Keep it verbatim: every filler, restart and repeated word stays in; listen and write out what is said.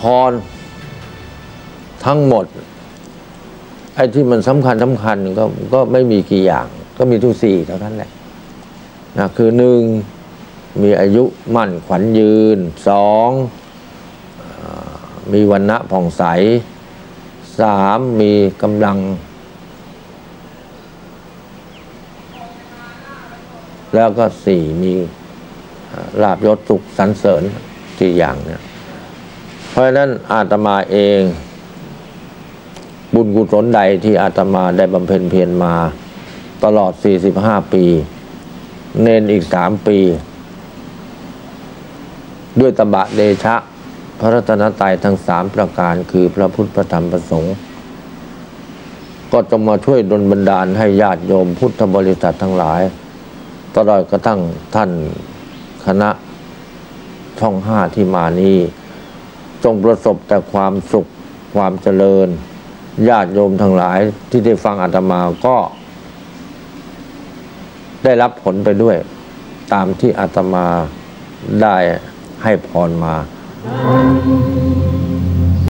รทั้งหมดไอ้ที่มันสำคัญสำคัญก็ก็ไม่มีกี่อย่างก็มีทุกสี่เท่านั้นแหละนะคือหนึ่งมีอายุมั่นขวัญยืนสองมีวรรณะผ่องใสสามมีกำลังแล้วก็สี่มีลาภยศสุขสรรเสริญสี่อย่างเนี่ยเพราะฉะนั้นอาตมาเองบุญกุศลใดที่อาตมาได้บำเพ็ญเพียรมาตลอดสี่สิบห้าปีเนนอีกสามปีด้วยตบะเดชะพระรัตนตรัยทั้งสามประการคือพระพุทธพระธรรมพระสงฆ์ก็จะมาช่วยดลบันดาลให้ญาติโยมพุทธบริษัททั้งหลายตลอดกระทั่งท่านคณะช่องห้าที่มานี้จงประสบแต่ความสุขความเจริญญาติโยมทั้งหลายที่ได้ฟังอาตมาก็ได้รับผลไปด้วยตามที่อาตมาได้ให้พรมา